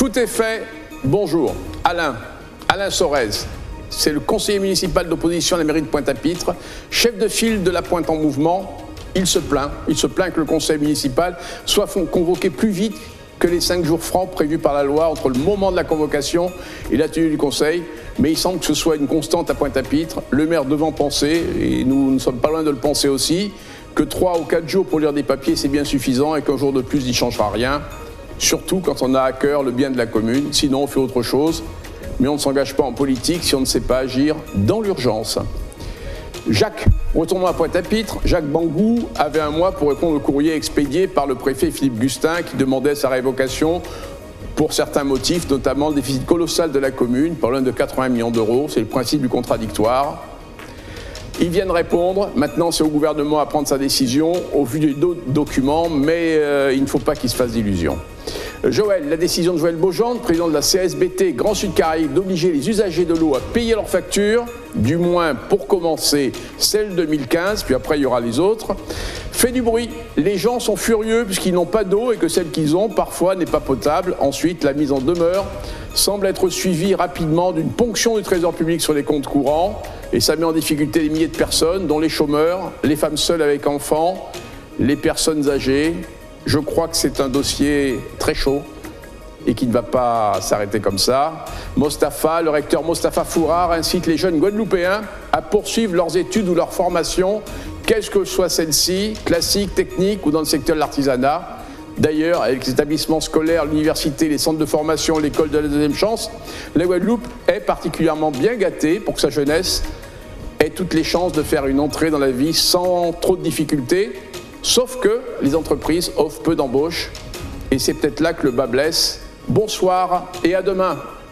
Tout est fait. Bonjour. Alain Sorez. C'est le conseiller municipal d'opposition à la mairie de Pointe-à-Pitre, chef de file de la Pointe en mouvement. Il se plaint que le conseil municipal soit convoqué plus vite que les 5 jours francs prévus par la loi entre le moment de la convocation et la tenue du conseil. Mais il semble que ce soit une constante à Pointe-à-Pitre. Le maire devant penser, et nous ne sommes pas loin de le penser aussi, que 3 ou 4 jours pour lire des papiers, c'est bien suffisant et qu'un jour de plus n'y changera rien. Surtout quand on a à cœur le bien de la commune. Sinon, on fait autre chose. Mais on ne s'engage pas en politique si on ne sait pas agir dans l'urgence. Jacques, retournons à Pointe-à-Pitre. Jacques Bangou avait un mois pour répondre au courrier expédié par le préfet Philippe Gustin qui demandait sa révocation pour certains motifs, notamment le déficit colossal de la commune, par l'un de 80 millions d'euros. C'est le principe du contradictoire. Ils viennent répondre. Maintenant, c'est au gouvernement à prendre sa décision au vu des documents, mais il ne faut pas qu'il se fasse d'illusions. Joël, la décision de Joël Beaugendre, président de la CSBT Grand Sud Caraïbes, d'obliger les usagers de l'eau à payer leurs factures, du moins pour commencer celle 2015, puis après il y aura les autres, fait du bruit. Les gens sont furieux puisqu'ils n'ont pas d'eau et que celle qu'ils ont parfois n'est pas potable. Ensuite, la mise en demeure semble être suivie rapidement d'une ponction du trésor public sur les comptes courants et ça met en difficulté des milliers de personnes, dont les chômeurs, les femmes seules avec enfants, les personnes âgées. Je crois que c'est un dossier très chaud et qui ne va pas s'arrêter comme ça. Le recteur Mostafa Fourard incite les jeunes Guadeloupéens à poursuivre leurs études ou leur formation, quelle que soit celle-ci, classique, technique ou dans le secteur de l'artisanat. D'ailleurs, avec les établissements scolaires, l'université, les centres de formation, l'école de la deuxième chance, la Guadeloupe est particulièrement bien gâtée pour que sa jeunesse ait toutes les chances de faire une entrée dans la vie sans trop de difficultés. Sauf que les entreprises offrent peu d'embauches et c'est peut-être là que le bas blesse. Bonsoir et à demain.